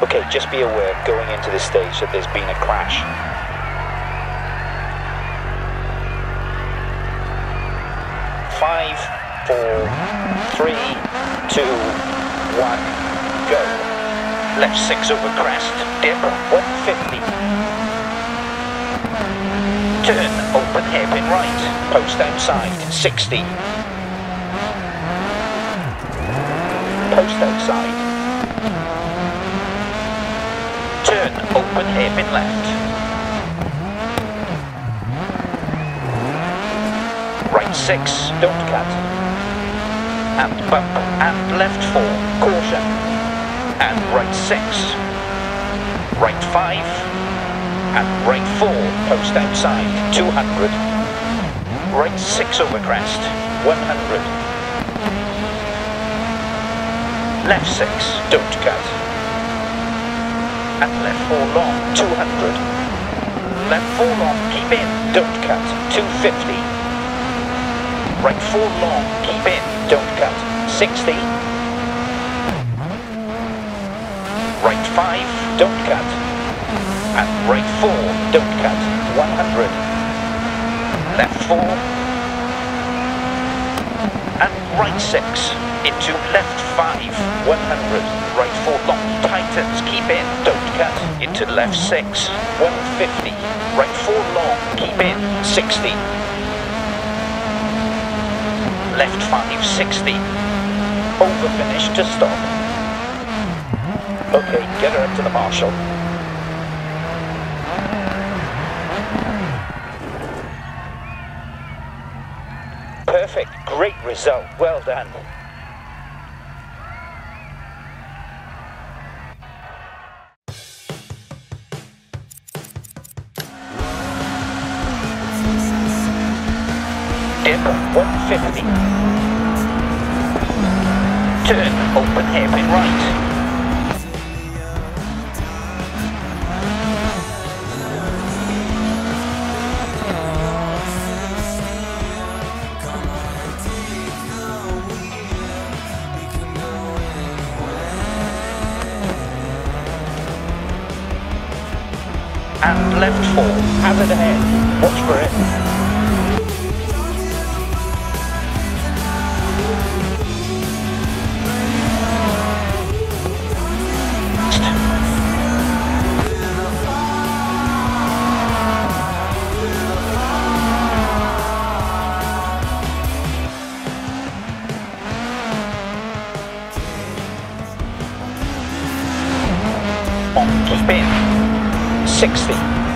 Okay, just be aware going into this stage that there's been a crash. Five, 4, 3, 2, 1, go. Left 6 over crest, dip 150. Turn, open hairpin right, post outside, 60. Post outside. Turn, open hairpin left. Right 6, don't cut. And bump, and left 4, caution. And right 6. Right 5. And right 4, post outside, 200. Right 6 over crest, 100. Left 6, don't cut. And left 4 long, 200. Left 4 long, keep in, don't cut, 250. Right 4 long, keep in, don't cut, 60. Right 5, don't cut. And right 4, don't cut, 100. Left 4. And right 6, into left 5, 100. Right 4 long, tightens, keep in, don't cut. Into left 6, 150. Right 4 long, keep in, 60. Left 5, 60. Over finish to stop. Okay, get her up to the marshal. Perfect, great result, well done. Dip 150. Turn, open hairpin right. And left 4, hazard ahead, watch for it. On, keep in, 60.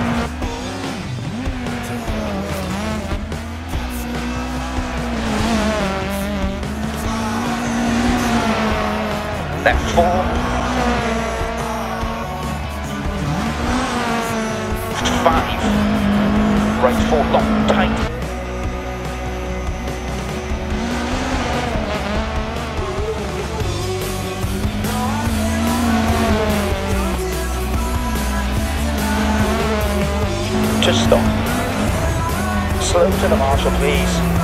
Left 4. 5. Right 4 long, tight. To stop. Slow to the marshal, please.